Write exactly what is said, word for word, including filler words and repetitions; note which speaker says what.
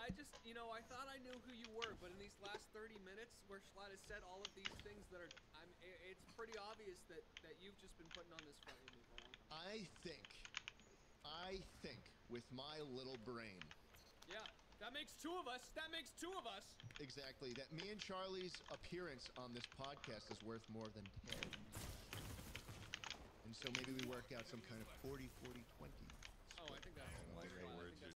Speaker 1: I just, you know, I thought I knew who you were, but in these last thirty minutes, where Schlatt has said all of these things that are, I'm, it's pretty obvious that that you've just been putting on this front with me for a long time.
Speaker 2: I think, I think with my little brain.
Speaker 1: Yeah, that makes two of us. That makes two of us.
Speaker 2: Exactly. That me and Charlie's appearance on this podcast is worth more than ten. And so maybe we work out some kind of forty, forty, twenty.
Speaker 1: Oh, I think that's.
Speaker 3: Oh my
Speaker 1: I think
Speaker 3: words
Speaker 1: that's